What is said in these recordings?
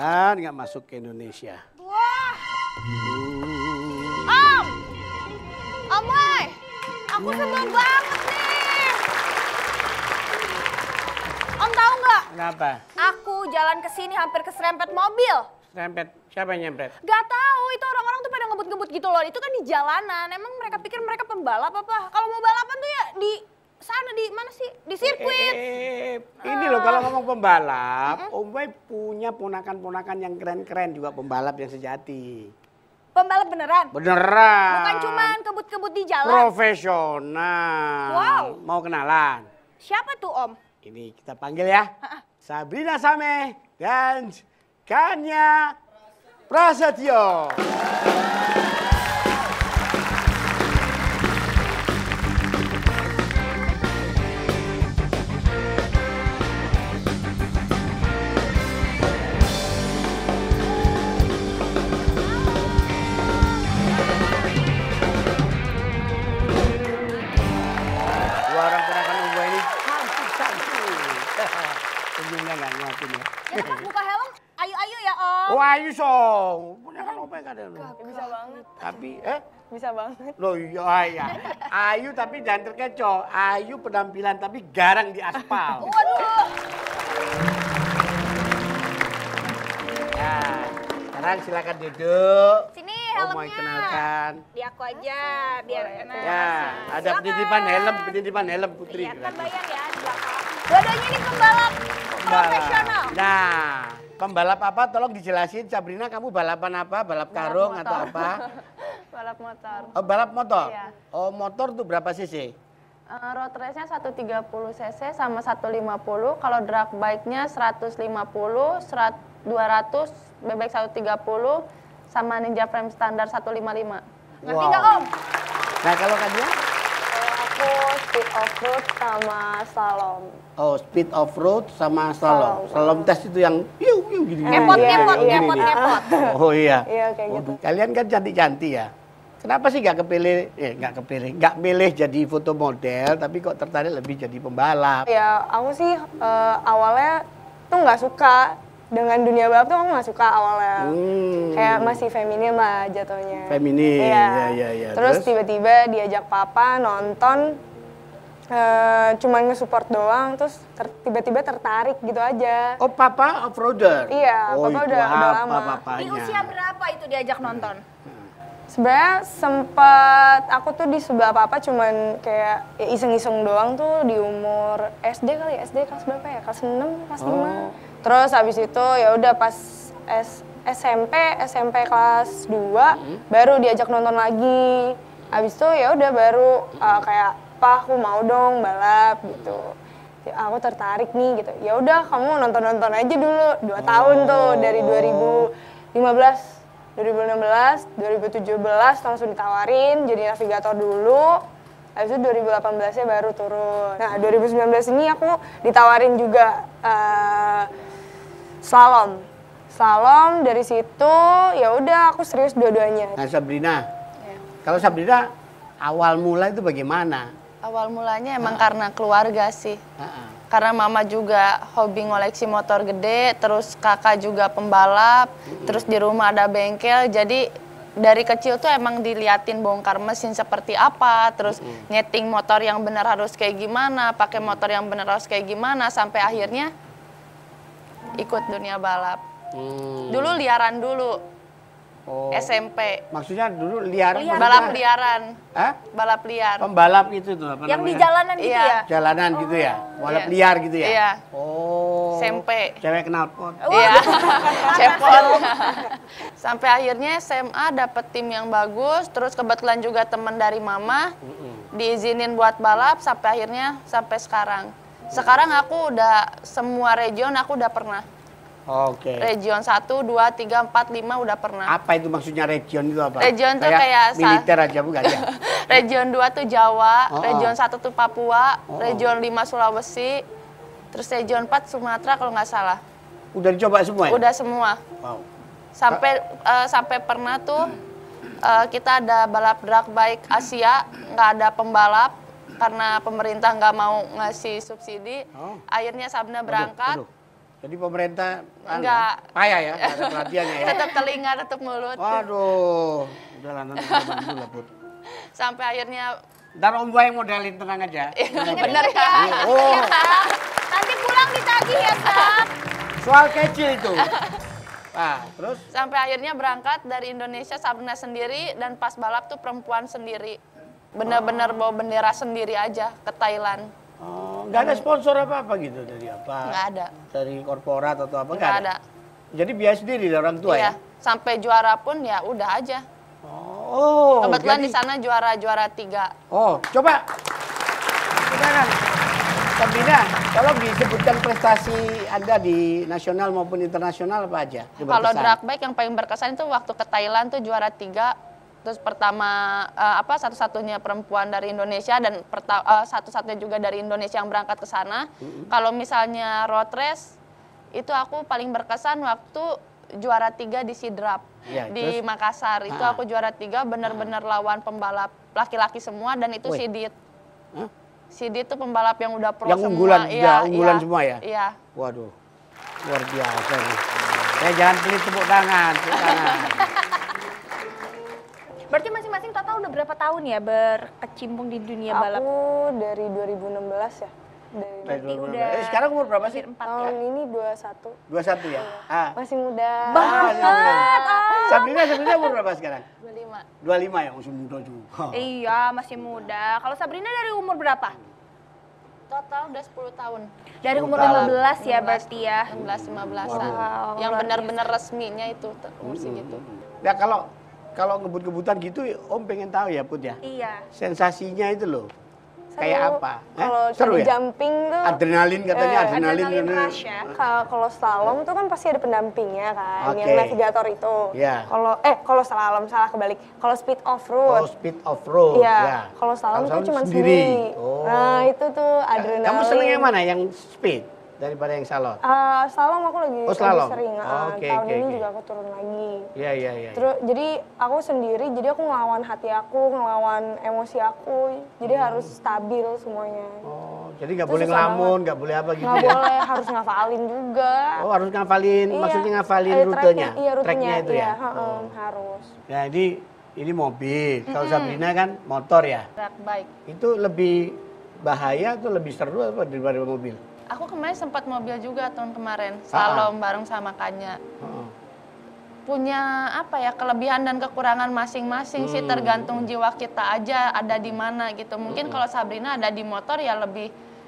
dan nggak masuk ke Indonesia. Wah. Om Boy, aku sebel banget nih. Om tahu nggak? Kenapa? Aku jalan ke sini hampir keserempet mobil. Serempet? Siapa yang nyempet? Gak tahu, itu orang-orang tuh pada ngebut-ngebut gitu loh. Itu kan di jalanan. Emang mereka pikir mereka pembalap apa? Kalau mau balapan tuh ya di sana, di mana sih? Di sirkuit. Ini loh kalau ngomong pembalap, Om Boy punya ponakan-ponakan yang keren-keren juga pembalap yang sejati. Pembalap beneran? Beneran. Bukan cuman kebut-kebut di jalan? Profesional. Wow. Mau kenalan? Siapa tuh Om? Ini kita panggil ya. Sabrina Sameh dan Kanya Prasetyo. Senyumnya nggak nyuapin ya. Yang pas buka helm, ayu-ayu ya Om. Oh ayu song, punya kan Om Boy nggak ada. Bisa banget. Tapi Bisa banget. loh iya. Ayu tapi jangan terkecoh. Ayu penampilan tapi garang di aspal. Waduh. Ya, sekarang silakan duduk. Sini Om mau helmnya. kenalkan. Di aku aja, biar enak. Ya, ada Silakan. penitipan helm Putri. Iya, ntar bayar ya di belakang. Dua-duanya ini pembalap profesional. Nah, pembalap apa? Tolong dijelasin, Sabrina. Kamu balapan apa? Balap karung atau apa? Balap motor. Oh, balap motor. Iya. Oh, motor tuh berapa cc? Road race-nya 130 cc sama 150. Kalau drag bike-nya 150, 200, bebek 130, sama Ninja Frame standar 155. Ngerti nggak Om? Nah, kalau Kania? Aku speed off-road sama slalom. Oh, speed off-road sama slalom. Slalom test itu yang gini. Ngepot, Iya, ngepot, iya, ngepot, iya. ngepot. Oh iya. Iya, kayak gitu. Kalian kan cantik-cantik ya. Kenapa sih nggak pilih jadi foto model, tapi kok tertarik lebih jadi pembalap? Ya, aku sih awalnya tuh nggak suka dengan dunia balap tuh, aku nggak suka awalnya. Kayak masih feminin lah jatuhnya. Feminin, iya. Terus tiba-tiba diajak papa nonton, cuman nge-support doang, terus tiba-tiba tertarik gitu aja. Oh, papa off-roader? Iya, oh, papa itu udah apa lama. papanya? Di usia berapa itu diajak nonton? Sebenarnya sempet aku tuh di sebelah papa cuman kayak ya iseng-iseng doang tuh di umur SD kali, SD kelas berapa ya? Kelas 6, kelas 5. Terus habis itu ya udah pas SMP kelas 2 baru diajak nonton lagi. Habis itu ya udah baru kayak, "Pa, aku mau dong balap," gitu. Ya, aku tertarik nih gitu. Ya udah kamu nonton-nonton aja dulu 2 tahun tuh dari 2015 2016, 2017 langsung ditawarin jadi navigator dulu. Habis itu 2018-nya baru turun. Nah, 2019 ini aku ditawarin juga slalom. Slalom dari situ ya udah aku serius dua-duanya. Nah, Sabrina. Kalau Sabrina awal mula itu bagaimana? Awal mulanya emang karena keluarga sih. Karena mama juga hobi ngoleksi motor gede, terus kakak juga pembalap, terus di rumah ada bengkel, jadi dari kecil tuh emang diliatin bongkar mesin seperti apa, terus nyeting motor yang benar harus kayak gimana, pakai motor yang benar harus kayak gimana, sampai akhirnya ikut dunia balap. Dulu liaran dulu. SMP. Maksudnya dulu liar. Balap liaran. Hah? Balap liar. Pembalap itu tuh apa Yang di namanya? jalanan gitu Iya. ya? Jalanan gitu ya? Balap Iya. liar gitu ya? Iya. Oh. SMP. Cewek knalpot. Iya, cepot. Sampai akhirnya SMA dapet tim yang bagus, terus kebetulan juga teman dari mama, diizinin buat balap, sampai akhirnya sampai sekarang. Sekarang aku udah semua region aku udah pernah. Oke. Region 1, 2, 3, 4, 5 udah pernah. Apa itu maksudnya region itu apa? Region tuh kayak militer aja bukan ya? Region 2 tuh Jawa, Oh, region 1 tuh Papua, Oh. region 5 Sulawesi, terus region 4 Sumatera kalau nggak salah. Udah dicoba semua ya? Udah semua. Wow. Sampai pernah tuh kita ada balap drag bike Asia, nggak ada pembalap karena pemerintah nggak mau ngasih subsidi. Oh. Akhirnya Sabna berangkat. Aduh. Jadi pemerintah Enggak. payah ya, nggak ada perhatiannya ya. Tetap telinga, tetap mulut. Waduh, udahlah nanti kita bantu lah Put. Sampai akhirnya Ntar Om Boy yang modalin, tenang aja. bener ya. Oh, Nanti pulang ditagih ya, Sab. soal kecil itu. Nah, terus? Sampai akhirnya berangkat dari Indonesia Sabrina sendiri dan pas balap tuh perempuan sendiri. Bener-bener bawa bendera sendiri aja ke Thailand. Oh, nggak ada sponsor apa-apa gitu dari apa? Nggak ada. Dari korporat atau apa? Nggak ada. Jadi biaya sendiri dari orang tua Iya. ya? Sampai juara pun ya udah aja. Oh, Kebetulan jadi- di sana juara 3. Oh, coba. Sekarang, Sabrina, tolong disebutkan prestasi Anda di nasional maupun internasional apa aja? yang Kalau berkesan? drag bike yang paling berkesan itu waktu ke Thailand tuh juara 3. Terus pertama satu-satunya perempuan dari Indonesia dan satu-satunya juga dari Indonesia yang berangkat ke sana. Kalau misalnya road race itu aku paling berkesan waktu juara 3 di Sidrap Ya, di terus? Makassar. Itu aku juara 3 benar-benar lawan pembalap laki-laki semua dan itu Wih. Sidit. Hah? Sidit itu pembalap yang udah pro Yang semua. unggulan, Iya, ya, unggulan iya, semua ya? Iya. Waduh, luar biasa nih. Jangan pelit tepuk tangan, tepuk tangan. Berarti masing-masing total udah berapa tahun ya berkecimpung di dunia balap? Aku dari 2016 ya. Berarti udah sekarang umur berapa sih? 4 Tahun ya? ini 21. 21 ya? Ah. Masih muda. Sabrina umur berapa sekarang? 25. 25 ya, masih muda juga. Iya, masih muda. Kalau Sabrina dari umur berapa? Total udah 10 tahun. Dari umur 10 tahun. 15 ya berarti ya. 16-15an. Wow, Yang luar benar-benar resminya itu umur segitu. Ya kalau ngebut-ngebutan gitu, Om pengen tahu ya Put ya. Iya. Sensasinya itu loh. Seru. Kayak apa? Kalau Seru ya? jumping tuh Adrenalin katanya, adrenalin. Adrenalin rush ya. kalau slalom tuh kan pasti ada pendampingnya kan, Oke. yang navigator itu. Iya. Kalau slalom salah kebalik. Kalau speed off Oh, road. speed off road. Iya. Ya. Kalau slalom tuh cuma sendiri. sendiri. Oh. Nah, itu tuh adrenalin. Kamu seneng yang mana? Yang speed daripada yang salon? Slalom aku lagi, Oh, slalom. lagi sering. Oh, oke, tahun oke, ini oke. juga aku turun lagi. Iya, iya, iya. Terus jadi aku sendiri, jadi aku ngelawan hati aku, ngelawan emosi aku. Jadi harus stabil semuanya. Oh, jadi nggak Itu boleh susah ngelamun, nggak boleh apa gitu Nggak ya? boleh, harus ngafalin juga. Oh, harus ngafalin, Iya. maksudnya ngafalin Tracknya, rutenya? Iya, rutenya. Tracknya itu iya, ya? Oh. harus. Ya, ini mobil. Kalau Sabrina kan motor ya. Drag bike. Itu lebih bahaya atau lebih seru apa daripada mobil? Aku kemarin sempat mobil juga tahun kemarin, slalom bareng sama Kanya. Oh. Punya apa ya kelebihan dan kekurangan masing-masing sih, tergantung jiwa kita aja ada di mana gitu. Mungkin kalau Sabrina ada di motor ya lebih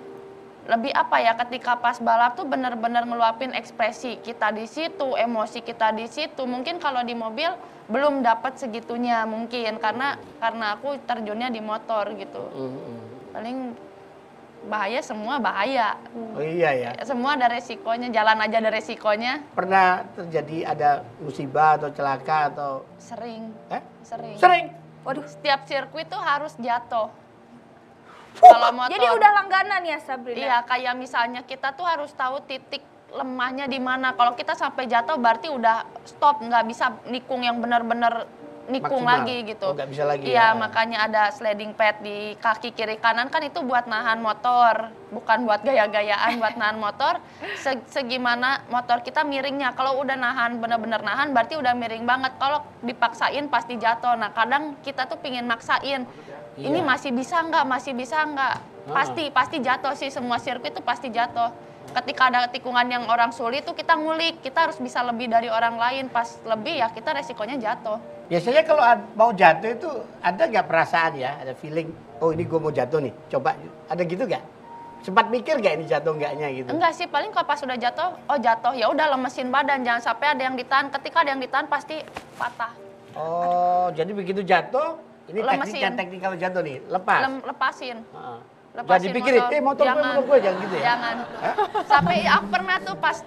apa ya, ketika pas balap tuh bener-bener ngeluapin ekspresi kita di situ, emosi kita di situ. Mungkin kalau di mobil belum dapat segitunya mungkin karena aku terjunnya di motor gitu. Paling bahaya, semua bahaya. Oh iya ya. Semua ada resikonya, jalan aja ada resikonya. Pernah terjadi ada musibah atau celaka atau Sering. sering? Waduh. Setiap sirkuit tuh harus jatuh. Kalau motor. Jadi udah langganan ya Sabrina? Iya, kayak misalnya kita tuh harus tahu titik lemahnya di mana. Kalau kita sampai jatuh berarti udah stop, nggak bisa nikung yang benar-benar nikung Maksimal. lagi gitu. Oh, nggak bisa lagi Iya, ya. makanya ada sliding pad di kaki kiri kanan kan itu buat nahan motor, bukan buat gaya-gayaan, buat nahan motor. Segimana motor kita miringnya. Kalau udah nahan, benar-benar nahan berarti udah miring banget. Kalau dipaksain pasti jatuh. Nah, kadang kita tuh pingin maksain. Ini Iya. masih bisa nggak? Masih bisa nggak? Pasti jatuh sih, semua sirkuit itu pasti jatuh. Ketika ada tikungan yang orang sulit tuh kita ngulik, kita harus bisa lebih dari orang lain. Pas lebih ya kita resikonya jatuh. Biasanya kalau mau jatuh itu ada nggak perasaan ya, ada feeling, oh ini gue mau jatuh nih, coba, ada gitu nggak? Sempat mikir nggak ini jatuh nggaknya gitu? Enggak sih, paling kalau pas sudah jatuh, oh jatuh, ya udah lemesin badan, jangan sampai ada yang ditahan. Ketika ada yang ditahan pasti patah. Oh, jadi begitu jatuh, ini Lemesin. teknik kalau jatuh nih, lepas. Lepasin. Heeh. Lepasin Jangan dipikirin, motor gue, jangan gitu ya? Jangan. Sampai aku pernah tuh pas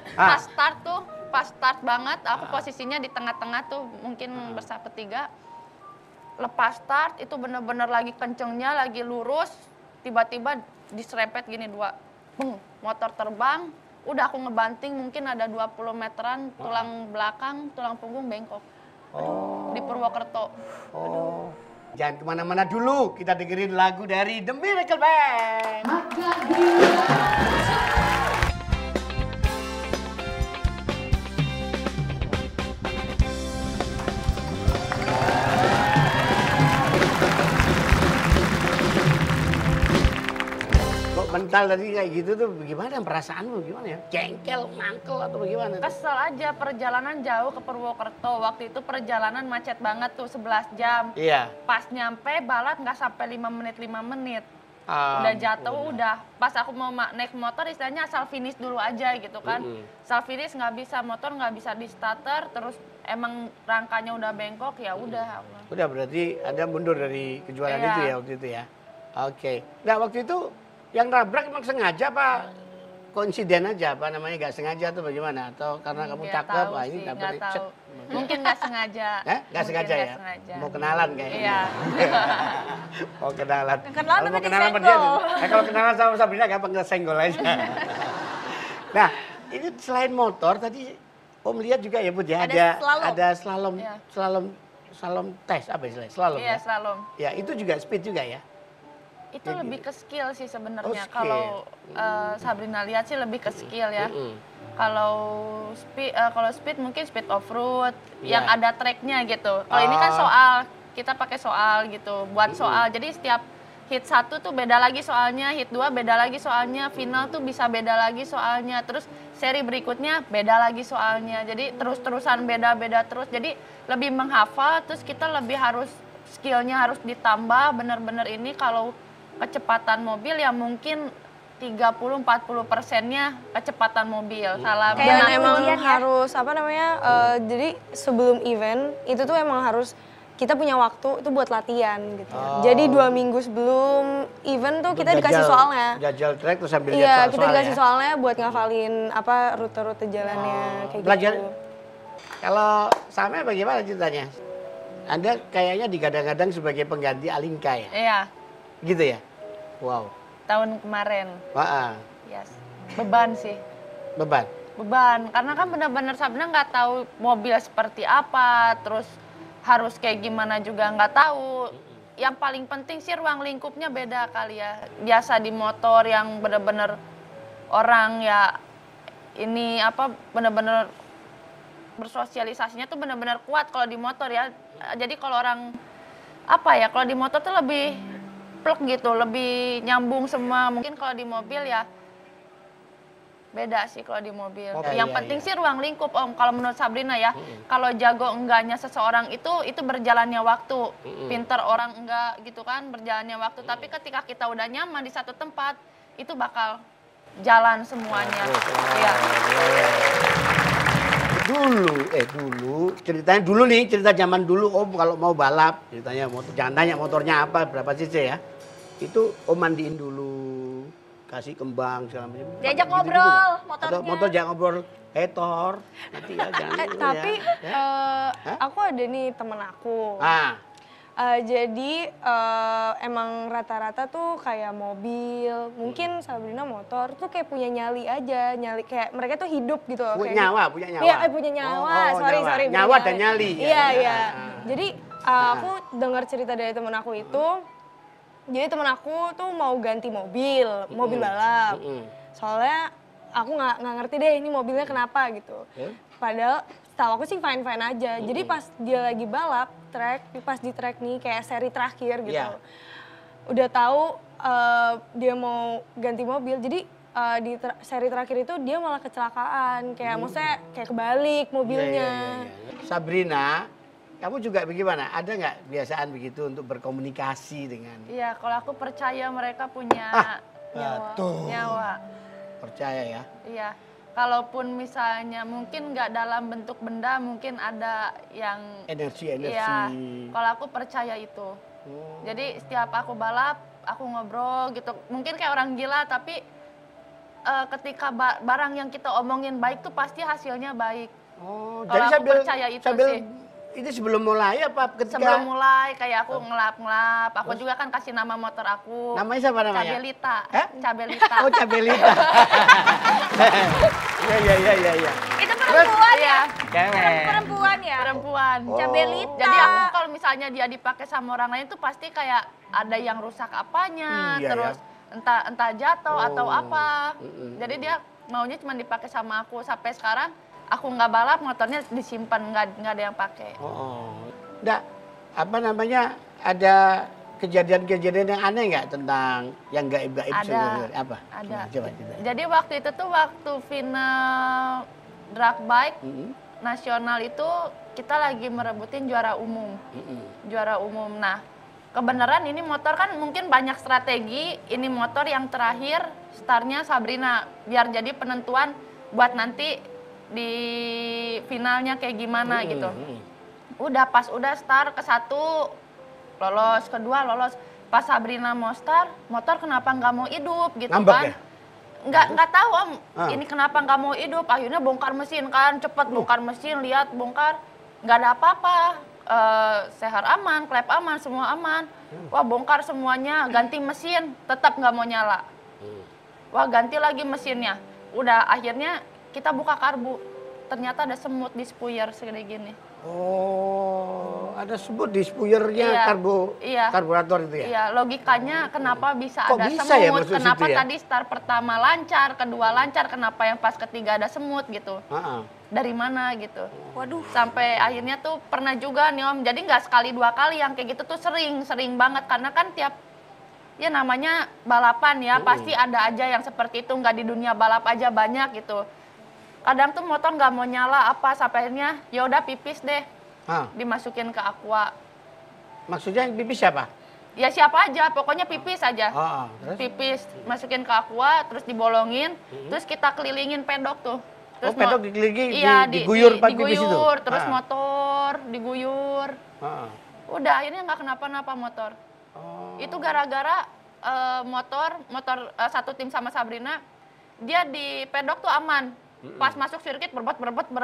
start banget, aku posisinya di tengah-tengah tuh, mungkin bersahabat 3. Lepas start, itu bener-bener lagi kencengnya, lagi lurus, tiba-tiba diserempet gini 2. Beng, motor terbang, udah aku ngebanting mungkin ada 20 meteran, tulang belakang, tulang punggung bengkok. Di Purwokerto. Oh. Jangan kemana-mana dulu, kita dengerin lagu dari The Miracle Band. frontal tadi kayak gitu tuh bagaimana perasaanmu gimana ya? Jengkel, mangkel atau bagaimana? Kesel aja, perjalanan jauh ke Purwokerto. Waktu itu perjalanan macet banget tuh 11 jam. Iya. Pas nyampe balap nggak sampai 5 menit. Udah jatuh, udah. Pas aku mau naik motor istilahnya asal finish dulu aja gitu kan. Asal finish nggak bisa, motor nggak bisa di starter, terus emang rangkanya udah bengkok, ya udah. Udah berarti Anda mundur dari kejuaraan itu ya waktu itu ya? Oke. Nah waktu itu yang nabrak emang sengaja apa konsiden aja apa namanya nggak sengaja atau bagaimana? Atau karena kamu Nggak cakep, tahu wah ini sih, nabrak nggak tahu. cek. Mungkin nggak sengaja. Nggak Mungkin sengaja nggak ya? sengaja. Mau kenalan kayaknya. Iya. Mau kenalan. Kenalan Kalau tapi mau kenalan sama dia, disenggol. kalau kenalan sama Sabrina gampang kesenggol aja. Nah, ini selain motor tadi Om lihat juga ya Bud ya Ada slalom. ada slalom, Iya. slalom tes apa istilahnya? Slalom Iya, ya? slalom. Ya, itu juga speed juga ya? Itu lebih ke skill sih sebenarnya. Oh, skill. Kalau Sabrina lihat sih lebih ke skill ya. Mm-mm. Kalau speed mungkin speed off road Iya. yang ada tracknya gitu. Kalau ini kan soal, kita pakai soal gitu, buat soal. Jadi setiap hit 1 tuh beda lagi soalnya, hit 2 beda lagi soalnya, final tuh bisa beda lagi soalnya. Terus seri berikutnya beda lagi soalnya. Jadi terus-terusan beda-beda terus. Jadi lebih menghafal, terus kita lebih harus skillnya harus ditambah bener-bener ini. Kalau kecepatan mobil ya mungkin 30-40%-nya kecepatan mobil. Salah Kayak Dan lagi emang ujian ya? harus apa namanya? Jadi sebelum event itu tuh emang harus kita punya waktu itu buat latihan gitu. Jadi 2 minggu sebelum event tuh kita dikasih soalnya. Jajal track terus sambil lihat Iya, soal-soal kita dikasih ya? soalnya buat ngafalin apa rute-rute jalannya kayak Belajar. gitu. Kalau Same bagaimana ceritanya? Anda kayaknya digadang-gadang sebagai pengganti Alinka ya? Iya, Gitu ya? Wow. tahun kemarin. Wah, Yes. Beban sih. beban. Beban, karena kan benar-benar Sabrina nggak tahu mobil seperti apa, terus harus kayak gimana juga nggak tahu. Yang paling penting sih ruang lingkupnya beda kali ya. Biasa di motor yang benar-benar orang ya ini apa benar-benar bersosialisasinya tuh benar-benar kuat kalau di motor ya. Jadi kalau orang apa ya, kalau di motor tuh lebih plek gitu, lebih nyambung semua. Mungkin kalau di mobil ya beda sih kalau di mobil. Oh, Yang iya, penting iya. sih ruang lingkup Om. Kalau menurut Sabrina ya, kalau jago enggaknya seseorang itu berjalannya waktu. Pinter orang enggak gitu kan berjalannya waktu. Tapi ketika kita udah nyaman di satu tempat, itu bakal jalan semuanya. Iya. Dulu ceritanya dulu nih, cerita zaman dulu Om kalau mau balap, ceritanya motor, jangan tanya motornya apa, berapa cc ya. Itu Om mandiin dulu, kasih kembang segala macam. Diajak Gitu-gitu ngobrol juga. motornya. Atau motor jangan ngobrol, Thor, nanti ya jangan. Tapi ya. aku ada nih temen aku. Ah, Jadi emang rata-rata tuh kayak mobil, mungkin Sabrina motor tuh kayak punya nyali aja, nyali kayak mereka tuh hidup gitu. punya kayak nyawa, punya nyawa. Iya, punya nyawa. Sorry, nyawa. punya Nyawa dan nyali. Iya, Ya. iya. Ah. Jadi aku dengar cerita dari temen aku itu, jadi temen aku tuh mau ganti mobil balap. Soalnya aku nggak ngerti deh ini mobilnya kenapa gitu. Padahal setahu aku sih fine-fine aja. Jadi pas dia lagi balap pas di track nih kayak seri terakhir gitu. Iya. Udah tahu dia mau ganti mobil. Jadi di seri terakhir itu dia malah kecelakaan. Kayak maksudnya kayak kebalik mobilnya. Iya. Sabrina, kamu juga bagaimana? Ada nggak kebiasaan begitu untuk berkomunikasi dengan? Iya, kalau aku percaya mereka punya nyawa. Percaya ya? Iya. Kalaupun misalnya mungkin nggak dalam bentuk benda, mungkin ada yang Energi. Iya, kalau aku percaya itu. Jadi setiap aku balap, aku ngobrol gitu. Mungkin kayak orang gila, tapi ketika barang yang kita omongin baik tuh pasti hasilnya baik. Oh, Kalau aku percaya itu sih. Itu sebelum mulai apa ketika? Sebelum mulai kayak aku ngelap-ngelap, aku juga kan kasih nama motor aku. Namanya siapa namanya? Cabelita. Hah? Cabelita. Oh, Cabelita. Iya. Itu perempuan ya? Iya, Cewek. Perempuan ya? perempuan. Cabelita. Jadi aku kalau misalnya dia dipakai sama orang lain tuh pasti kayak ada yang rusak apanya, Iya, terus entah jatuh atau apa. Jadi dia maunya cuma dipakai sama aku. Sampai sekarang aku nggak balap, motornya disimpan, nggak ada yang pakai. Nggak, apa namanya, ada kejadian-kejadian yang aneh nggak tentang yang gaib-gaib? Ada. Apa? Ada. Coba cerita. Jadi waktu itu tuh waktu final drag bike nasional itu kita lagi merebutin juara umum. Juara umum. Nah, kebenaran ini motor kan mungkin banyak strategi. Ini motor yang terakhir startnya Sabrina biar jadi penentuan buat nanti di finalnya kayak gimana gitu. Udah pas udah start ke 1 lolos, kedua lolos. Pas Sabrina mau start, motor kenapa nggak mau hidup gitu Ngambek kan? ya? Nggak tahu Om, ini kenapa nggak mau hidup. Akhirnya bongkar mesin kan, cepet bongkar mesin, lihat bongkar, nggak ada apa-apa. Sehar aman, klep aman, semua aman. Wah bongkar semuanya, ganti mesin, tetap nggak mau nyala. Wah ganti lagi mesinnya. Udah akhirnya kita buka karbu, ternyata ada semut di spuyer segede gini. Oh, ada sebut di spuyernya karburator itu ya? Iya, logikanya kenapa bisa Kok ada bisa semut, ya maksud kenapa situ ya? tadi start pertama lancar, kedua lancar, kenapa yang pas ketiga ada semut gitu. Dari mana gitu. Waduh. Sampai akhirnya tuh pernah juga nih Om, jadi nggak sekali 2 kali yang kayak gitu tuh sering banget. Karena kan tiap, ya namanya balapan ya, pasti ada aja yang seperti itu, nggak di dunia balap aja banyak gitu. Kadang tuh motor nggak mau nyala apa, sampai akhirnya ya udah pipis deh, dimasukin ke aqua. Maksudnya pipis siapa? Ya siapa aja, pokoknya pipis aja. Terus? Pipis, masukin ke aqua, terus dibolongin, terus kita kelilingin pedok tuh. Terus pedok dikelilingi, iya, diguyur pakai pipis itu? diguyur, terus motor diguyur. Udah akhirnya nggak kenapa-napa motor. Itu gara-gara motor satu tim sama Sabrina, dia di pedok tuh aman. Pas masuk sirkuit berebet,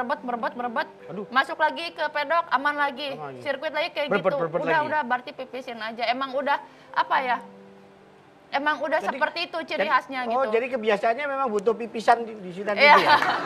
masuk lagi ke pedok aman lagi, sirkuit lagi kayak gitu. Udah berarti pipisin aja. Emang udah apa ya? Emang udah jadi, seperti itu ciri khasnya gitu. Oh, jadi kebiasaannya memang butuh pipisan di situ ya?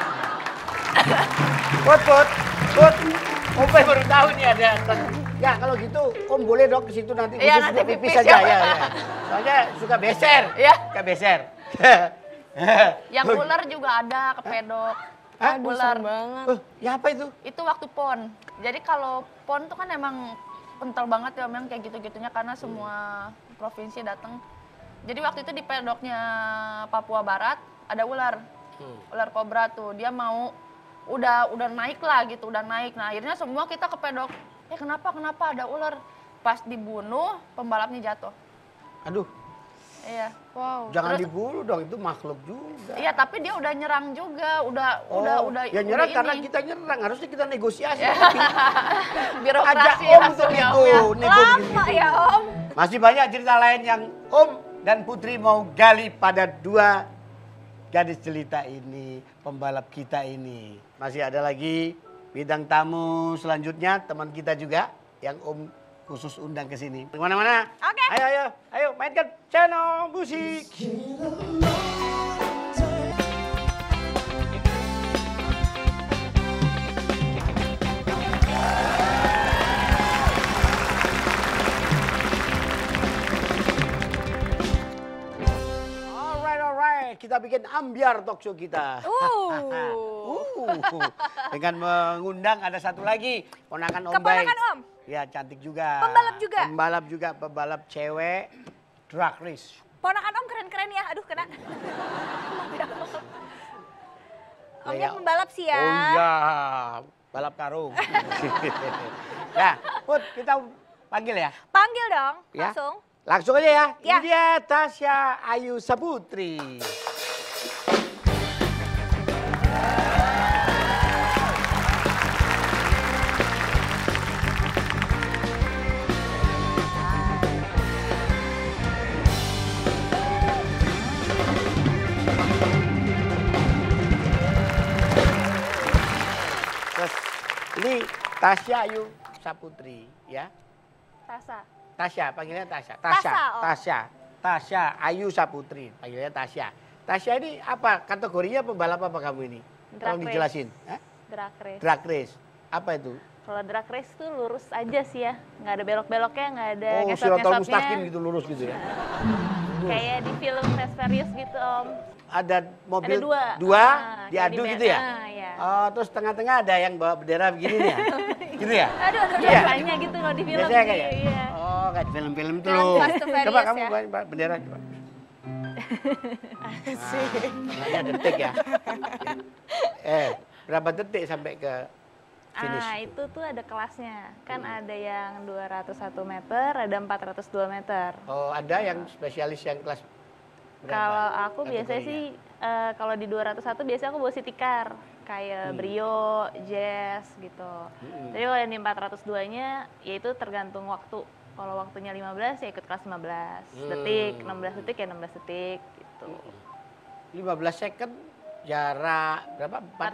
Put. Om baru tahu nih ada. Ya kalau gitu Om boleh dong ke situ nanti khusus nanti pipis aja ya. Soalnya suka beser. Suka beser. Yang ular juga ada ke pedok. Ular banget. Ya apa itu? Itu waktu pon. Jadi kalau pon tuh kan emang kental banget ya memang kayak gitu-gitunya karena semua provinsi datang. Jadi waktu itu di pedoknya Papua Barat ada ular. Ular kobra tuh. Dia mau udah naik lah gitu, udah naik. Nah, akhirnya semua kita ke pedok. Kenapa ada ular? Pas dibunuh, pembalapnya jatuh. Aduh. Iya. Wow. Jangan dibunuh dong, itu makhluk juga. Iya, tapi dia udah nyerang juga, udah. Ya nyerang karena kita nyerang, harusnya kita negosiasi. Birokrasi Om untuk nego Lama ya Om. Masih banyak cerita lain yang Om dan Putri mau gali pada 2 gadis jelita ini, pembalap kita ini. Masih ada lagi bidang tamu selanjutnya, teman kita juga yang Om khusus undang ke sini. Kemana-mana? Oke. Ayo mainkan channel musik. Alright, kita bikin ambiar talk show kita. Dengan mengundang ada satu lagi, ponakan Om Bay. Keponakan Om? Ya, cantik juga. Pembalap juga? Pembalap cewek, drag race. Ponakan Om keren-keren ya, aduh kena. Omnya Ya, pembalap sih ya. Oh iya, balap karung. Ya, Put, kita panggil ya? Panggil dong, Ya. langsung. Langsung aja ya. Ya. Ini dia Tasya Ayu Saputri. Terus ini Tasya Ayu Saputri ya. Tasya, panggilnya Tasya. Tasya Ayu Saputri, panggilnya Tasya. Tasya ini apa? Kategorinya pembalap apa kamu ini? Tolong dijelasin. Drag race. Drag race. Apa itu? Kalau drag race tuh lurus aja sih ya, nggak ada belok-beloknya, nggak ada Oh, Siratal Mustaqim ngesot-ngesotnya. gitu, lurus gitu ya. Kayak di film Fast Furious gitu Om. Ada mobil Ada dua. dua Kayak diadu di gitu ya? ya. Oh, terus tengah-tengah ada yang bawa bendera begini nih ya? Gitu ya? Aduh, Iya. biasanya gitu kalau di film Biasanya sih. kayak? Iya. Oh, kayak di film-film tuh. Film Fast and Furious Coba kamu ya? bawa bendera coba. Nah, detik ya. Berapa detik sampai ke finish? Itu tuh ada kelasnya. Kan ada yang 201 meter, ada 402 meter. Oh, ada yang spesialis yang kelas berapa? Kalau aku biasanya kategorinya? sih, kalau di 201 biasanya aku bawa city car. Kayak Brio, Jazz gitu. Tapi kalau yang di 402-nya, ya itu tergantung waktu. Kalau waktunya 15 ya ikut kelas 15 detik, 16 detik ya 16 detik gitu. 15 second jarak berapa?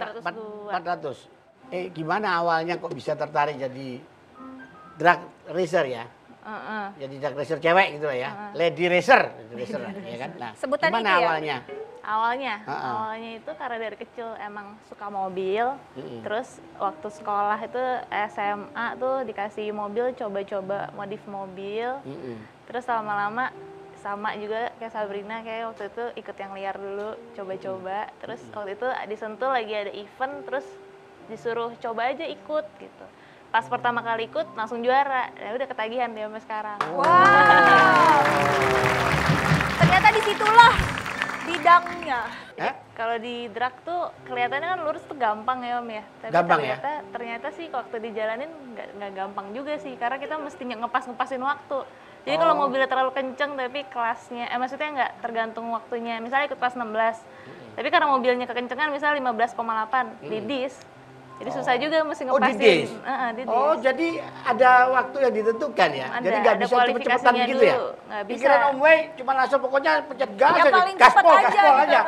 400. Gimana awalnya kok bisa tertarik jadi drag racer ya? Jadi drag racer cewek gitu lah ya. Lady racer ya kan. Nah, Sebutan gimana itu ya? awalnya? Awalnya itu karena dari kecil emang suka mobil. Terus waktu sekolah itu SMA tuh dikasih mobil, coba-coba modif mobil. Terus lama-lama sama juga kayak Sabrina, kayak waktu itu ikut yang liar dulu, coba-coba. Terus waktu itu di Sentul lagi ada event, terus disuruh coba aja ikut gitu. Pas pertama kali ikut langsung juara, ya udah ketagihan dia sampai sekarang. Wow. Ternyata disitulah bidangnya. Kalau di drag tuh kelihatannya kan lurus tuh gampang ya Om ya. Tapi Gampang ya? ternyata sih waktu dijalanin nggak gampang juga sih, karena kita mesti ngepasin waktu. Jadi kalau mobilnya terlalu kenceng tapi kelasnya, maksudnya nggak tergantung waktunya. Misalnya ikut kelas 16, tapi karena mobilnya kekencengan misalnya 15,8 di dis. Jadi susah juga mesti ngepasin. Di dis? Di dis. Oh, jadi ada waktu yang ditentukan ya? Ada, Jadi nggak ada bisa cepet-cepetan kualifikasinya gitu dulu, ya? nggak bisa. Pikiran Om Wei cuma langsung pokoknya pencet gas Yang aja, paling cepet gaspol aja gitu, aja.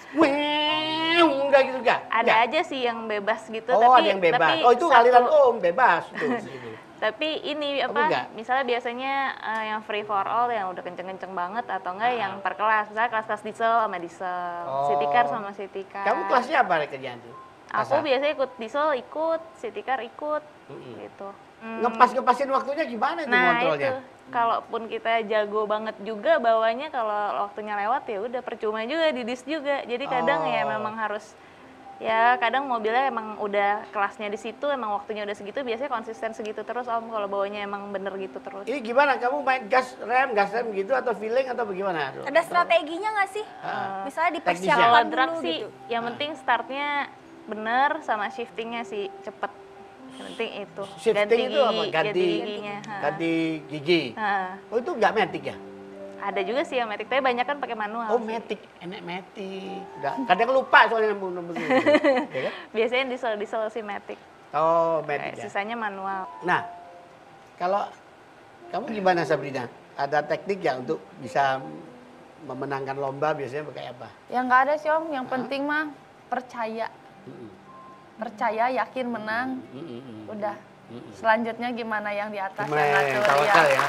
Udah gitu enggak? Ada aja sih yang bebas gitu, Oh, tapi ada yang bebas. tapi Oh, itu satu- aliran Om bebas tuh. Tapi ini Kamu enggak? misalnya biasanya yang free for all yang udah kenceng-kenceng banget atau enggak yang per kelas, misalnya kelas-kelas diesel sama diesel, city car sama city car. Kamu kelasnya apa kerjaan tuh? Aku biasanya ikut diesel, ikut city car, ikut gitu. Ngepasin waktunya gimana itu Nah kontrolnya? itu, kalaupun kita jago banget juga bawanya, kalau waktunya lewat ya udah percuma juga di dis juga. Jadi kadang ya memang harus, ya kadang mobilnya emang udah kelasnya di situ, emang waktunya udah segitu, biasanya konsisten segitu terus Om, kalau bawanya emang bener gitu terus. Ini gimana? Kamu main gas rem gitu atau feeling atau bagaimana? Ada strateginya nggak sih? Misalnya Teknisnya. dipersiapkan Kalau dulu drag sih, gitu. yang penting startnya bener sama shiftingnya sih cepet. Yang penting itu. Shifting itu apa? ganti giginya. Ganti gigi. Oh, itu nggak matic ya? Ada juga sih yang matic, tapi banyak kan pakai manual. Oh, matic, enak matic. Kadang lupa soalnya nembung gitu. Ya kan? Biasanya diesel sih matic. Oh, matic ya. Sisanya manual. Nah, kalau kamu gimana Sabrina? Ada teknik ya untuk bisa memenangkan lomba biasanya pakai apa? Ya nggak ada sih Om, yang penting mah percaya. Percaya, yakin menang. Udah. Selanjutnya gimana yang di atas yang ngatur Tawakal ya.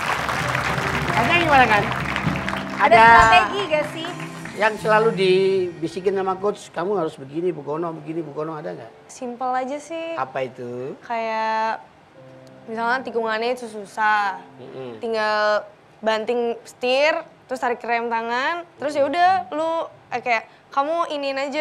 Ada gimana kan? Ada strategi gak sih? Yang selalu dibisikin sama coach, kamu harus begini, Bukono, ada nggak? Simpel aja sih. Apa itu? Kayak misalnya tikungannya itu susah. Tinggal banting setir, terus tarik rem tangan, terus ya udah lu kayak kamu iniin aja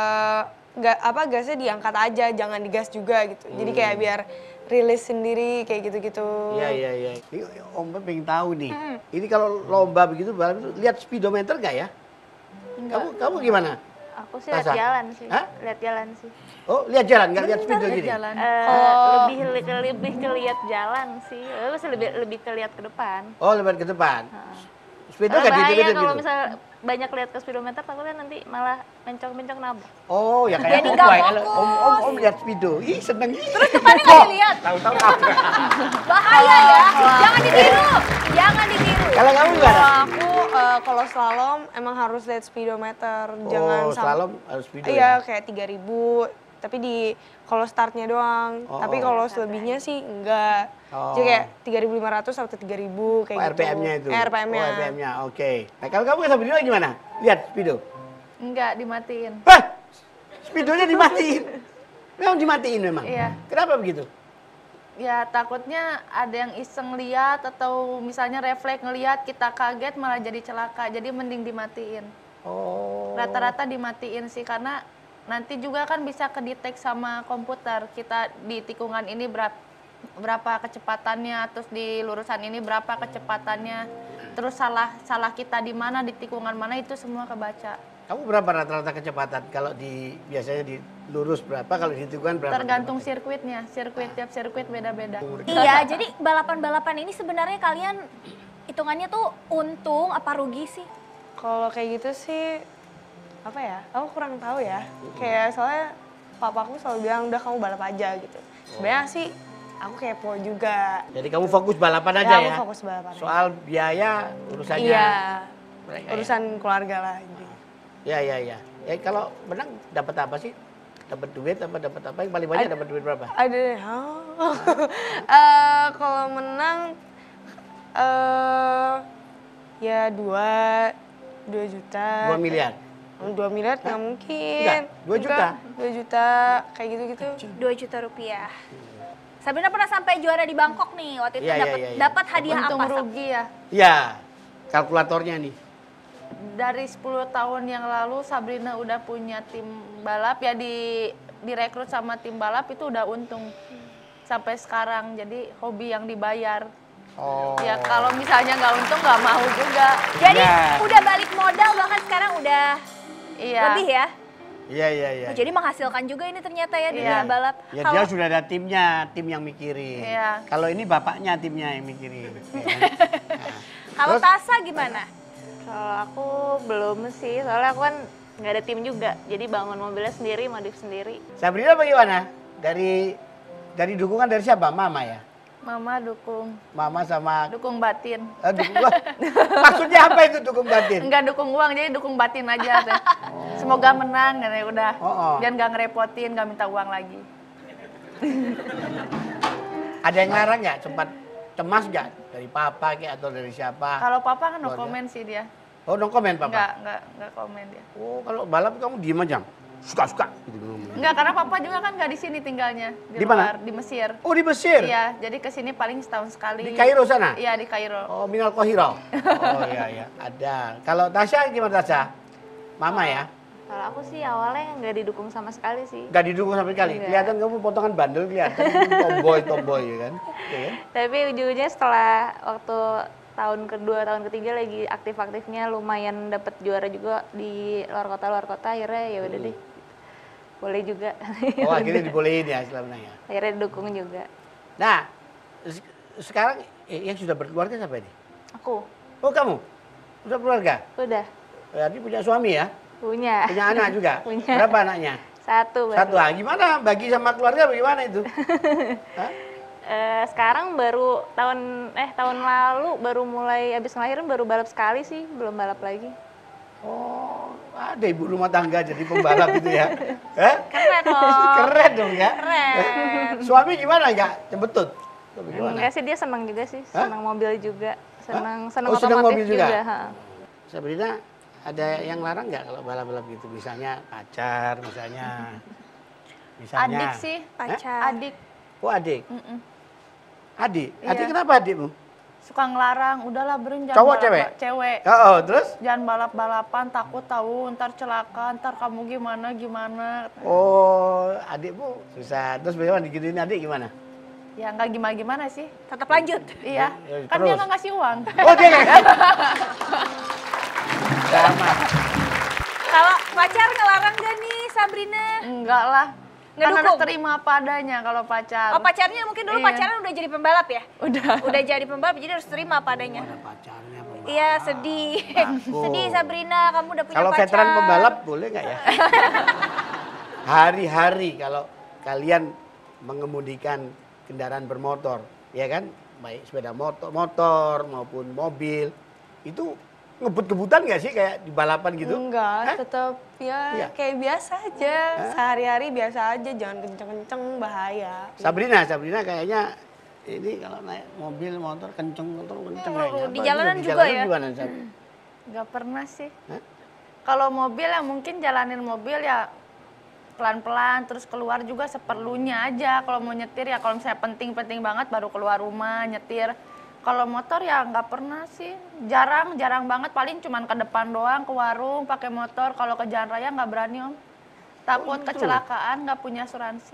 gasnya diangkat aja, jangan digas juga gitu. Jadi kayak biar rilis sendiri kayak gitu-gitu. Iya. Ini Om pengen tahu nih. Ini kalau lomba begitu, lihat speedometer nggak ya? Kamu gimana? Aku sih lihat Tasa? jalan sih. Hah? Lihat jalan sih. Oh, lihat jalan, nggak lihat speedo gini? jalan. Lebih ke lihat jalan sih. Masih lebih ke lihat ke depan. Oh, lebar ke depan. Speedo Karena nggak bahaya gitu-gitu kalau gitu? misal banyak lihat ke speedometer, takutnya nanti malah mencong-mencong nabrak. Oh, ya kayak Jadi aku, nggak Boy. fokus. Om lihat speedo. Ih, seneng. Terus depannya nggak dilihat. Tahu-tahu nabrak. Bahaya ya. Jangan ditiru. Jangan ditiru. Kalau kamu Kalau gimana? aku kalau slalom emang harus lihat speedometer, jangan Oh, slalom harus speedo Iya, ya? kayak 3000, tapi kalau startnya doang. Oh, Tapi kalau selebihnya sih enggak. Oh. Jadi kayak 3.500 atau 3.000 kayak Oh, gitu. RPM-nya itu? RPM-nya. Oh, RPM-nya, oke. Nah, kalau kamu Sabrina gimana? Lihat speedo. Enggak, dimatiin. Hah? Speedonya dimatiin? Memang dimatiin memang? Iya. Kenapa begitu? Ya takutnya ada yang iseng lihat atau misalnya refleks ngelihat kita kaget malah jadi celaka. Jadi mending dimatiin. Oh. Rata-rata dimatiin sih karena nanti juga kan bisa kedetek sama komputer kita di tikungan ini berapa kecepatannya, terus di lurusan ini berapa kecepatannya, terus salah kita di mana, di tikungan mana, itu semua kebaca. Kamu berapa rata-rata kecepatan? Kalau biasanya di lurus berapa, kalau di tikungan berapa? Tergantung sirkuitnya, tiap sirkuit beda-beda. Iya, jadi balapan-balapan ini sebenarnya kalian hitungannya tuh untung apa rugi sih? Kalau kayak gitu sih, apa ya, aku kurang tahu ya. Kayak soalnya papaku selalu bilang, udah kamu balap aja gitu. Sebenarnya sih, aku kepo juga. Jadi kamu fokus balapan aja ya? Aku fokus balapan aja. Soal biaya urusannya Iya, mereka urusan keluarga lah intinya. ya. Ya kalau menang dapat apa sih? Dapat duit apa dapat apa? Yang paling banyak dapat duit berapa? Ada deh. Kalau menang, ya 2 juta. 2 miliar. 2 miliar nggak mungkin. Enggak, 2 juta? 2 juta, kayak gitu-gitu. 2 juta rupiah. Sabrina pernah sampai juara di Bangkok nih, waktu itu Iya. dapat hadiah Untung apa? Sab? rugi ya. Iya, kalkulatornya nih. Dari 10 tahun yang lalu Sabrina udah punya tim balap ya, direkrut sama tim balap itu udah untung sampai sekarang, jadi hobi yang dibayar. Oh. Ya kalau misalnya nggak untung nggak mau juga. Jadi Nah. udah balik modal, bahkan sekarang udah Iya. lebih ya? Iya. Oh, jadi menghasilkan juga ini ternyata ya dunia Iya. balap. Ya Kalau dia sudah ada timnya, tim yang mikirin. Iya. Kalau ini bapaknya timnya yang mikirin. Ya kan? kalau Terus? Tasa gimana? Kalau aku belum sih, soalnya aku kan nggak ada tim juga. Jadi bangun mobilnya sendiri, modif sendiri. Sabrina bagaimana? Dari dukungan dari siapa? Mama ya? Mama dukung batin. Dukung maksudnya apa itu dukung batin? Enggak dukung uang, jadi dukung batin aja. Teh. Semoga menang, ya udah. Oh. Jangan nggak ngerepotin, nggak minta uang lagi. Ada yang larang nggak? Sempat cemas nggak? Dari papa kayak atau dari siapa? Kalau papa kan no Keluarga. komen sih dia. Oh, no komen papa? Enggak komen dia. Oh, kalau balap kamu diem aja? Suka-suka? Gitu. Enggak, karena papa juga kan nggak di sini tinggalnya. Di mana? Luar, di Mesir. Oh, di Mesir? Iya, jadi kesini paling setahun sekali. Di Kairo sana? Iya, di Kairo. Oh, Minal Kohiro? Oh, iya. Ada. Kalau Tasya gimana Tasya? Mama ya? Kalau aku sih awalnya nggak didukung sama sekali sih. Gak didukung sama sekali? Enggak. Kelihatan kamu potongan bandel, kelihatan tomboy ya kan? Iya kan? Tapi ujung-ujungnya setelah waktu tahun kedua, tahun ketiga lagi aktif-aktifnya lumayan dapat juara juga di luar kota akhirnya ya udah deh. Boleh juga. Oh, akhirnya dibolehin ya selama ya? Akhirnya didukung juga. Nah, sekarang yang sudah berkeluarga siapa ini? Aku Oh, kamu? Sudah berkeluarga? udah Berarti punya suami ya? punya. Punya anak juga? Punya. Berapa anaknya? Satu baru. Satu. Ah, gimana? Bagi sama keluarga bagaimana itu? Hah? Sekarang baru tahun lalu baru mulai abis ngelahirin baru balap sekali sih, belum balap lagi. Oh, ada ibu rumah tangga jadi pembalap itu ya? Hah? Keren dong. Keren dong ya? Keren. Suami gimana enggak? Cebetut? Atau gimana? Enggak sih, dia senang juga sih, Hah? senang mobil juga, senang Oh, senang otomotif mobil juga? ha. Sabrina, ada yang larang nggak kalau balap-balap gitu? Misalnya pacar, misalnya. Adik sih, Pacar. adik. Oh, adik? Mm-mm. Adik? Iya. Adik kenapa adikmu? Suka ngelarang, udahlah Brin jangan Cowok, balap, cewek? Cewek. Oh, terus? Jangan balap-balapan, takut tahu ntar celaka, ntar kamu gimana. Oh, adikmu susah. Terus bagaimana digituin adik gimana? Ya nggak gimana sih. Tetap lanjut. Iya, Ya, kan dia terus? nggak ngasih uang. Oh, dia nggak? Sama. Kalau pacar ngelarang gak nih Sabrina? Enggak lah. Nggak Kan harus dukung? terima apa adanya kalau pacar. Oh, pacarnya mungkin dulu Iya. pacaran udah jadi pembalap ya? Udah. Udah jadi pembalap, jadi harus terima apa adanya. Ada pacarnya pembalap. Iya, sedih. Takut. Sedih Sabrina, kamu udah punya Kalau pacar. veteran pembalap boleh nggak ya? Hari-hari kalau kalian mengemudikan kendaraan bermotor, ya kan? Baik sepeda motor maupun mobil, itu ngebut-ngebutan nggak sih kayak di balapan gitu? Enggak, Hah? tetap ya Iya. kayak biasa aja. Sehari-hari biasa aja, jangan kenceng-kenceng bahaya. Sabrina kayaknya ini kalau naik mobil motor kenceng kayaknya. di Apa jalanan itu? juga Di jalanan ya? gimana, Sab? Nggak pernah sih. Hah? Kalau mobil ya mungkin jalanin mobil ya pelan-pelan, terus keluar juga seperlunya aja. Kalau mau nyetir ya kalau misalnya penting banget baru keluar rumah nyetir. Kalau motor ya nggak pernah sih, jarang banget, paling cuman ke depan doang, ke warung pakai motor. Kalau ke jalan raya nggak berani om, takut gitu. kecelakaan, nggak punya asuransi.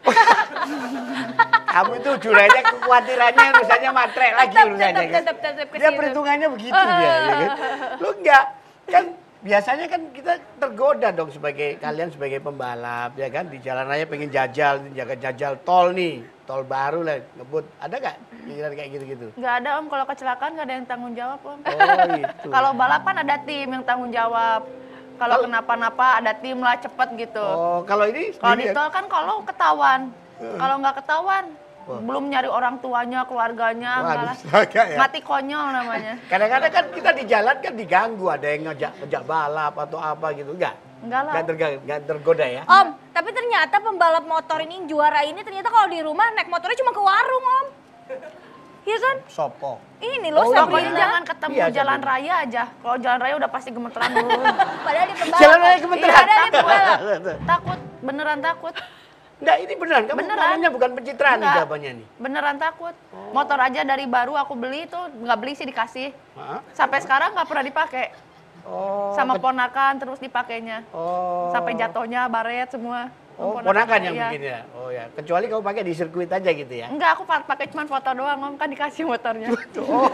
Kamu itu juranya kekhawatirannya urusannya matre lagi urusannya kan. tetap ke Dia situ. perhitungannya begitu dia. Ya kan? Lu enggak. Kan biasanya kan kita tergoda dong kalian sebagai pembalap ya kan. Di jalan raya pengen jajal tol nih. Tol baru lah ngebut. Ada nggak pikiran kayak gitu-gitu? Nggak ada Om, kalau kecelakaan nggak ada yang tanggung jawab Om. Oh itu. Kalau balapan ada tim yang tanggung jawab. Kalau kenapa-napa ada tim lah cepet gitu. Oh kalau ini Kalau sendiri di ya? tol kan kalau ketahuan. Kalau nggak ketahuan, belum nyari orang tuanya, keluarganya, Wah, enggak lah. astaga ya. Mati konyol namanya. Kadang-kadang kan kita di jalan kan diganggu, ada yang ngejak balap atau apa gitu, enggak? Enggak lah. Enggak tergoda ya? Om, tapi ternyata pembalap motor ini yang juara ini ternyata kalau di rumah naik motornya cuma ke warung, Om. Iya kan? Sopo. Ini loh Oh, Pokoknya Sabrina. jangan ketemu Iya, jalan Sabrina. raya aja. Kalau jalan raya udah pasti gemeteran dulu. Padahal di pembalap. Jalan raya Om. gemeteran. Iya, padahal di pembalap. Takut, beneran takut. Enggak, ini beneran. Kamu Beneran. ngomongnya bukan pencitraan nih Enggak. jawabannya nih. Beneran takut. Motor aja dari baru aku beli itu nggak beli sih dikasih. Hah? Sampai sekarang nggak pernah dipakai. Oh. Sama ponakan terus dipakainya. Oh. Sampai jatuhnya baret semua. Oh, ponakan yang iya. bikin ya. Oh ya, kecuali kamu pakai di sirkuit aja gitu ya. Enggak, aku pakai cuma foto doang, Om, kan dikasih motornya. Oh.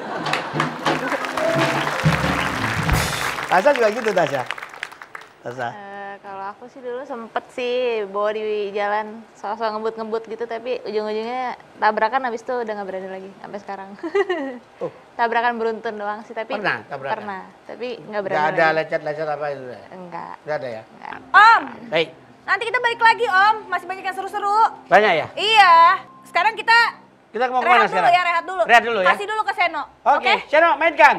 Tasya juga gitu, Tasya. Tasya. Kalau aku sih dulu sempet sih bawa di jalan soal ngebut-ngebut gitu, tapi ujung-ujungnya tabrakan, habis itu udah nggak berani lagi sampai sekarang. Oh. Tabrakan beruntun doang sih, tapi Pernah tabrakan? Pernah, tapi nggak berani Enggak ada lagi. lecet-lecet apa itu ya? Enggak. Enggak ada ya? Enggak. Om, Baik. nanti kita balik lagi, Om. Masih banyak yang seru-seru. Banyak ya? Iya. Sekarang kita Kita mau kemana rehat dulu sekarang? ya, rehat dulu. Rehat dulu ya? Kasih dulu ke Seno. Oke, Seno mainkan.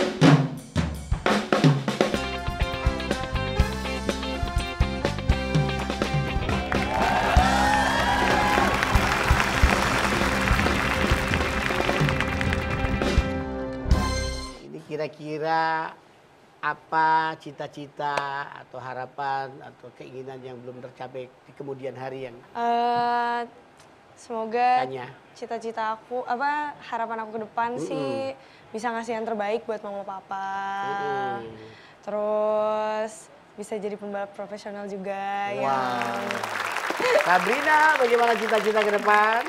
Ini kira-kira apa cita-cita atau harapan atau keinginan yang belum tercapai di kemudian hari yang Semoga tanya? cita-cita aku, harapan aku ke depan sih bisa ngasih yang terbaik buat mama papa. Terus bisa jadi pembalap profesional juga Wow. Sabrina, bagaimana cita-cita ke depan?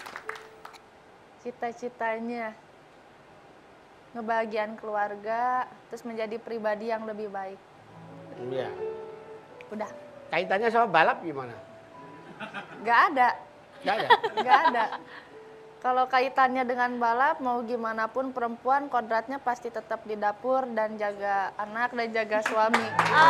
Cita-citanya ngebahagiain keluarga, terus menjadi pribadi yang lebih baik. Iya. Udah, Kaitannya sama balap gimana? nggak ada. Nggak ada? Nggak ada. Kalau kaitannya dengan balap, mau gimana pun perempuan kodratnya pasti tetap di dapur dan jaga anak dan jaga suami.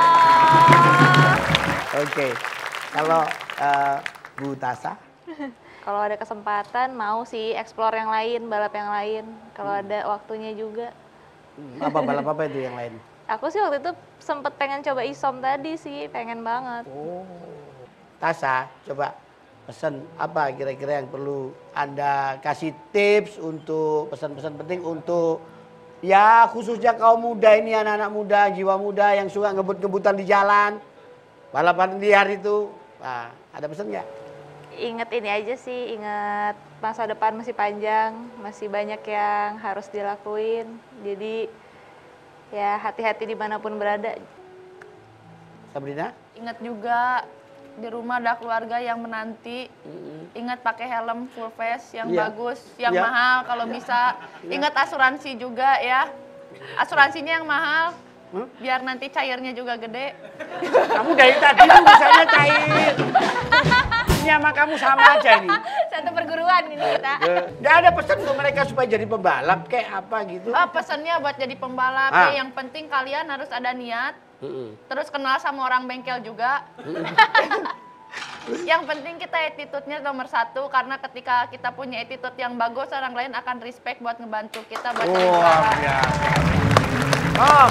Oke. Kalau Bu Tasa? Kalau ada kesempatan mau sih explore yang lain, balap yang lain. Kalau ada waktunya juga. Apa balap apa itu yang lain? Aku sih waktu itu sempet pengen coba isom tadi sih, pengen banget. Oh. Tasa, coba pesan apa kira-kira yang perlu Anda kasih tips untuk pesan-pesan penting untuk ya khususnya kaum muda ini, anak-anak muda, jiwa muda yang suka ngebut-ngebutan di jalan, balapan liar itu. Nah, ada pesan nggak? Ingat ini aja sih, ingat masa depan masih panjang, masih banyak yang harus dilakuin. Jadi ya hati-hati dimanapun berada. Sabrina? Ingat juga di rumah ada keluarga yang menanti. Ingat pakai helm full face yang Iya. bagus, yang Iya. mahal kalau bisa. Ingat asuransi juga ya. Asuransinya yang mahal, biar nanti cairnya juga gede. Kamu dari tadi tuh misalnya cair. Ini sama kamu sama aja ini. Satu perguruan ini kita. Nggak ada pesan untuk mereka supaya jadi pembalap kayak apa gitu? Pesannya buat jadi pembalap, Ah. ya, yang penting kalian harus ada niat. Terus kenal sama orang bengkel juga. Yang penting kita attitude-nya nomor 1, karena ketika kita punya attitude yang bagus, orang lain akan respect buat ngebantu kita buat jadi Wah, juara. ya. Oh.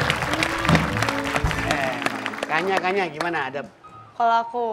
Kanya gimana? Ada Kalau aku,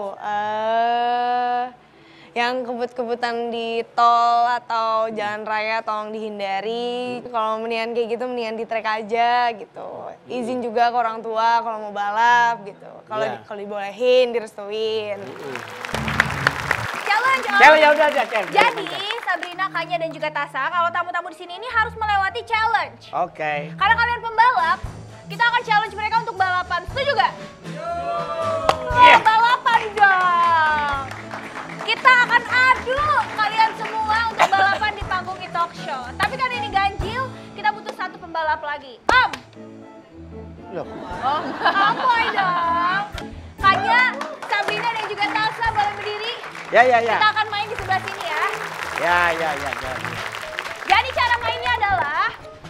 yang kebut-kebutan di tol atau jalan raya tolong dihindari. Kalau mendingan kayak gitu, mendingan di trek aja gitu. Izin juga ke orang tua kalau mau balap gitu. Kalau Iya. kalau dibolehin, direstuin. Challenge, Om. Cel ya udah aja, Cel. Jadi Sabrina, Kanya dan juga Tasa, kalau tamu-tamu di sini ini harus melewati challenge. Oke. Karena kalian pembalap, kita akan challenge mereka untuk balapan. Setuju gak? Iya. Balapan dong. Kita akan dulu kalian semua untuk balapan di panggung e-talk show. Tapi karena ini ganjil, kita butuh satu pembalap lagi. Om! Loh, Amoy dong. Kanya, Sabrina dan juga Tasla boleh berdiri. ya. Kita akan main di sebelah sini ya. Ya. Jadi cara mainnya adalah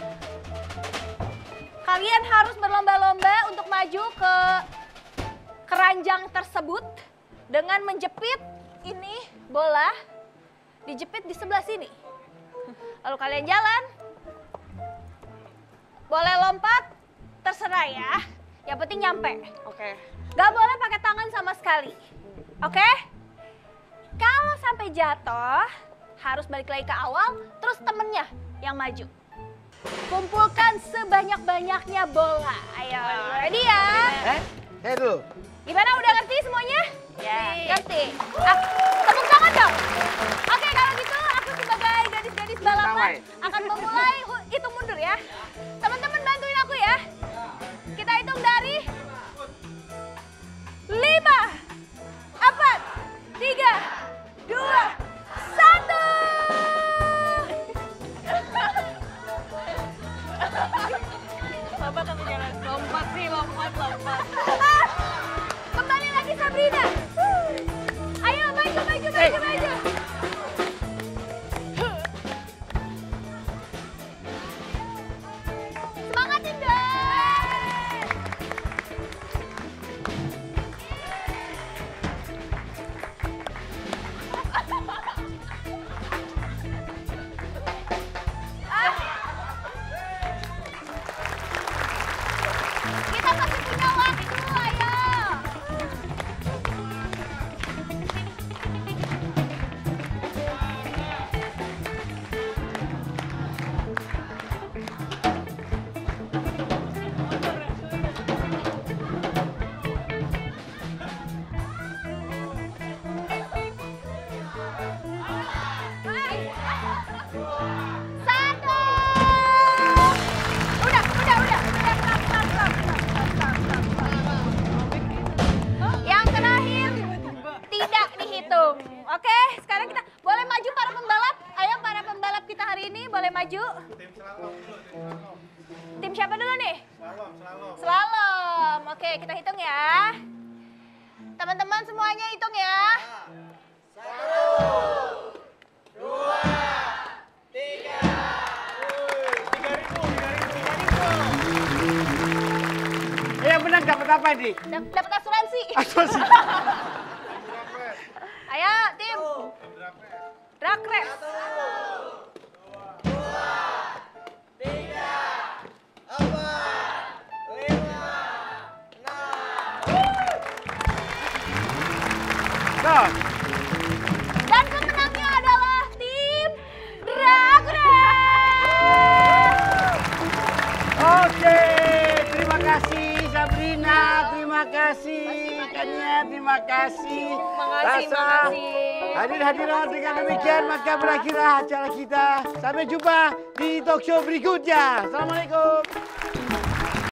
kalian harus berlomba-lomba untuk maju ke keranjang tersebut dengan menjepit ini bola, dijepit di sebelah sini. Lalu kalian jalan, boleh lompat, terserah ya. Yang penting nyampe. Oke. Gak boleh pakai tangan sama sekali. Oke? Kalau sampai jatuh, harus balik lagi ke awal, terus temennya yang maju. Kumpulkan sebanyak-banyaknya bola. Ayo, ready ya? Saya dulu. Gimana, udah ngerti semuanya? Ya. Ngerti. Tepuk tangan dong. Oke, kalau gitu aku sebagai gadis-gadis balapan akan memulai hitung mundur ya. Teman-teman bantuin aku ya. Kita hitung dari 5, 4, 3, 2, 1. Bapak kan jalan lompat sih, lompat. Kembali lagi Sabrina. Ayo maju. Semangatin dong. Kita masih punya waktu, ayo. Satu. Udah. Yang terakhir tidak dihitung. Oke, sekarang kita boleh maju para pembalap. Ayo para pembalap kita hari ini boleh maju. Tim siapa dulu nih? Slalom. Oke, kita hitung ya. Teman-teman semuanya hitung ya. Yang menang dapat apa ini? Dapat asuransi. Asuransi. Ayo tim. Drag race. Nah, Dan pemenangnya adalah tim Drag Race. oke. Terima kasih Sabrina, terima kasih Kania, terima kasih Tasha. Hadirin-hadirat, dengan demikian maka berakhirlah acara kita. Sampai jumpa di talk show berikutnya. Assalamualaikum.